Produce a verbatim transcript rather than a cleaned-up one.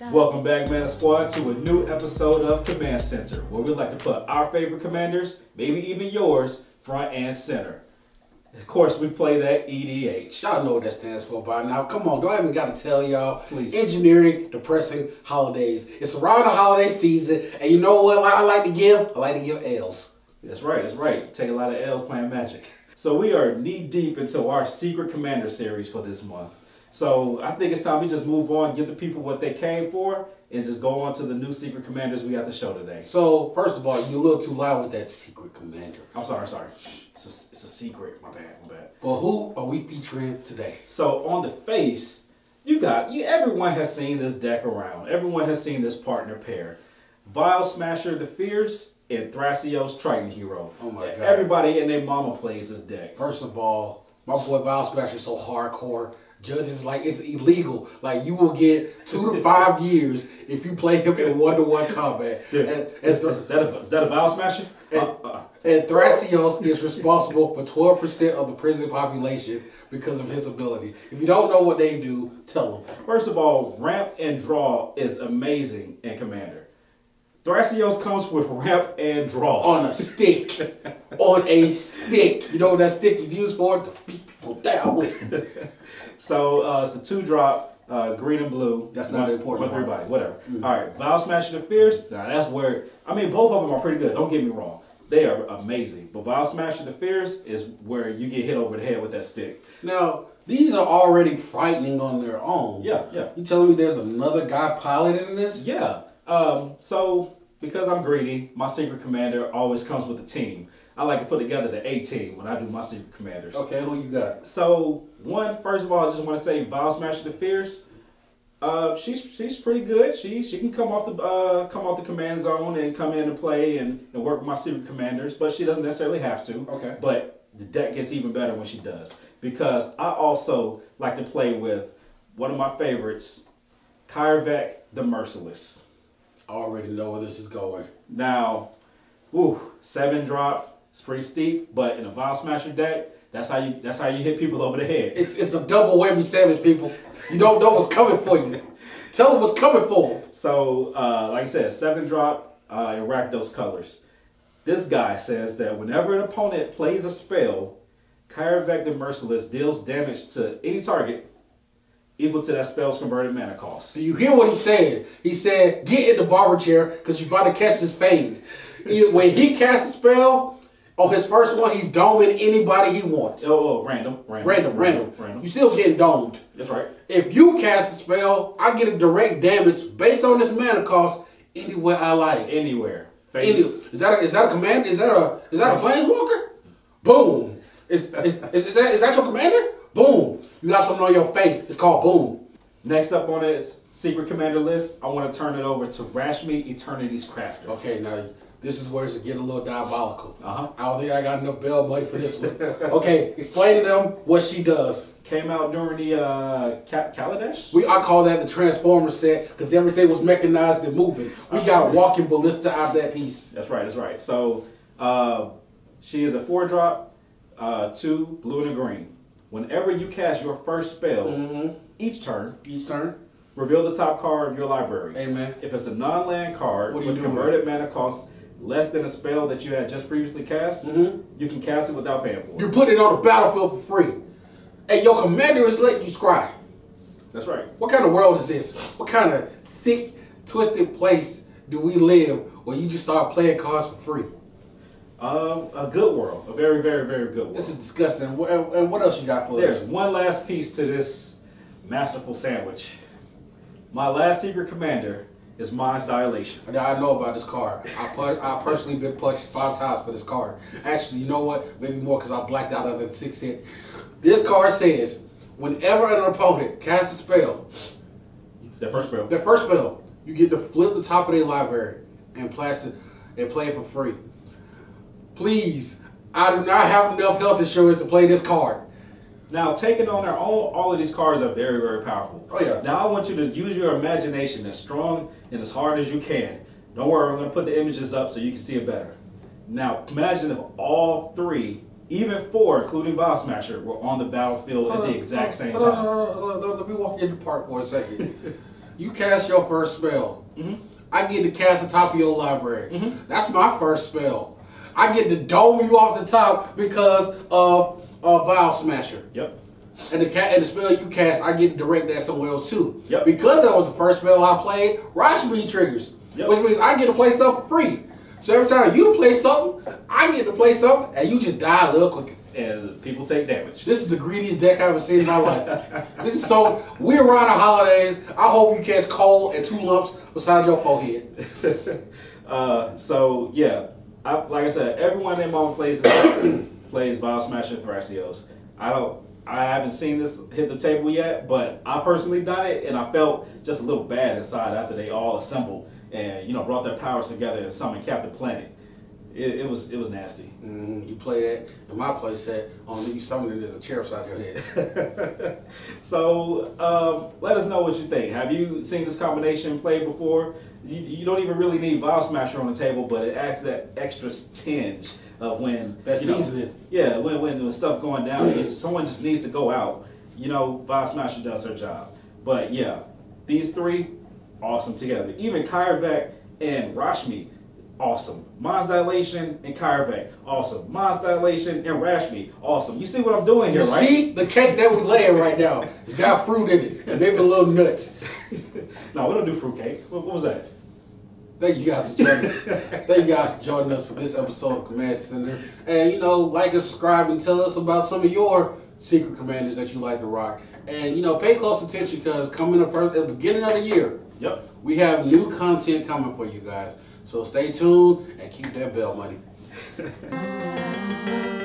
Welcome back, Mana Squad, to a new episode of Command Center, where we like to put our favorite commanders, maybe even yours, front and center. Of course, we play that E D H. Y'all know what that stands for by now. Come on, don't even got to tell y'all. Please. Engineering depressing holidays. It's around the holiday season, and you know what I like to give? I like to give L's. That's right, that's right. Take a lot of L's playing Magic. So we are knee-deep into our Secret Commander series for this month. So I think it's time we just move on, give the people what they came for, and just go on to the new Secret Commanders we got to show today. So, first of all, you're a little too loud with that Secret Commander. I'm sorry, sorry. It's a, it's a secret. My bad, my bad. Well, who are we featuring today? So on the face, you got, you. everyone has seen this deck around. Everyone has seen this partner pair. Vial Smasher the Fierce and Thrasios Triton Hero. Oh my God. Everybody and their mama plays this deck. First of all, my boy Vial Smasher is so hardcore. Judges like it's illegal. Like you will get two to five years if you play him in one-to-one combat. Yeah. And, and is, that a, is that a Vial Smasher? And, uh, uh. and Thrasios is responsible for twelve percent of the prison population because of his ability. If you don't know what they do, tell them. First of all, ramp and draw is amazing in Commander. Thrasios comes with ramp and draw. On a stick. On a stick. You know what that stick is used for? To beat people down with. So uh, it's a two drop, uh, green and blue. That's not one, important. One three body, whatever. Mm-hmm. All right, Vial Smasher the Fierce. Now that's where, I mean, both of them are pretty good. Don't get me wrong. They are amazing. But Vial Smasher the Fierce is where you get hit over the head with that stick. Now, these are already frightening on their own. Yeah, yeah. You telling me there's another guy piloting this? Yeah. Um, so, because I'm greedy, my Secret Commander always comes with a team. I like to put together the A team when I do my Secret Commanders. Okay, who you got? So, one, first of all, I just want to say Vial Smasher the Fierce. Uh, she's she's pretty good. She she can come off the uh, come off the command zone and come in and play and, and work with my Secret Commanders, but she doesn't necessarily have to. Okay. But the deck gets even better when she does, because I also like to play with one of my favorites, Kyrvek the Merciless. I already know where this is going. Now, woo, seven drop. It's pretty steep, but in a Vial Smasher deck, that's how you that's how you hit people over the head. It's it's a double whammy sandwich, people. You don't know what's coming for you. Tell them what's coming for them. So, uh, like I said, seven drop uh, in Rakdos colors. This guy says that whenever an opponent plays a spell, Kyrvek the Merciless deals damage to any target equal to that spell's converted mana cost. So you hear what he said? He said, "Get in the barber chair because you're about to catch this fade." When he casts a spell. On his first one, he's doming anybody he wants. Oh, oh random, random, random, random, random. You still getting domed. That's right. If you cast a spell, I get a direct damage based on this mana cost anywhere I like. Anywhere. Face. Any, is that a, is that a command? Is that a is that a planeswalker? Boom. Is, is, is, is that is that your commander? Boom. You got something on your face. It's called boom. Next up on this Secret Commander list, I want to turn it over to Rashmi Eternity's Crafter. Okay, now. This is where it's getting a little diabolical. Uh-huh. I don't think I got enough bell money for this one. Okay, explain to them what she does. Came out during the uh, Ka Kaladesh? We I call that the Transformer set because everything was mechanized and moving. We got a walking ballista out of that piece. That's right, that's right. So uh, she is a four drop, uh, two blue and a green. Whenever you cast your first spell, mm-hmm. each turn, each turn, reveal the top card of your library. Amen. If it's a non-land card with doing? converted mana cost less than a spell that you had just previously cast, mm-hmm. you can cast it without paying for it. You put it on the battlefield for free. And your commander is letting you scry. That's right. What kind of world is this? What kind of sick, twisted place do we live where you just start playing cards for free? Um, a good world. A very, very, very good world. This is disgusting. And what else you got for There's us? one last piece to this masterful sandwich. My last Secret Commander is Mind's Dilation. I know about this card. I put, I personally been punched five times for this card. Actually, you know what? Maybe more because I blacked out other than six hit. This card says, whenever an opponent casts a spell, their first spell, their first spell, you get to flip the top of their library and plaster and play it for free. Please, I do not have enough health insurance to play this card. Now, taking on their own, all of these cards are very, very powerful. Oh, yeah. Now, I want you to use your imagination as strong and as hard as you can. Don't worry, I'm going to put the images up so you can see it better. Now, imagine if all three, even four, including Vial Smasher, were on the battlefield at the exact same time. Let me walk you in the park for a second. You cast your first spell. Mm-hmm. I get to cast the top of your library. Mm-hmm. That's my first spell. I get to dome you off the top because of uh, Vial Smasher. Yep. And the, ca- and the spell you cast, I get to direct that somewhere else too. Yep. Because that was the first spell I played, Rashmi triggers. Yep. Which means I get to play something for free. So every time you play something, I get to play something, and you just die a little quicker. And people take damage. This is the greediest deck I've ever seen in my life. This is so, we're around the holidays. I hope you catch cold and two lumps beside your forehead. uh, so, yeah. I, like I said, everyone in my plays plays Vial Smasher and Thrasios. I don't, I haven't seen this hit the table yet, but I personally done it, and I felt just a little bad inside after they all assembled and, you know, brought their powers together and summoned Captain Planet. It, it was it was nasty. Mm, you play that in my play set, only you summon it as a chair beside your head. So um, let us know what you think. Have you seen this combination played before? You, you don't even really need Vial Smasher on the table, but it adds that extra tinge of when that you know, seasoning. Yeah, when when when stuff going down, mm-hmm. someone just needs to go out. You know, Vial Smasher does her job. But yeah, these three, awesome together. Even Kyrvek and Rashmi, awesome. Mons Dilation and Kyrvek, awesome. Mons Dilation and Rashmi, awesome. You see what I'm doing here, you right? See the cake that we're laying right now. It's got fruit in it and maybe a little nuts. No, we don't do fruitcake. What, what was that? Thank you guys for joining us. Thank you guys for joining us for this episode of Command Center. And you know, like and subscribe and tell us about some of your secret commanders that you like to rock. And you know, pay close attention because coming up at the beginning of the year, yep, we have new content coming for you guys. So stay tuned and keep that bell money.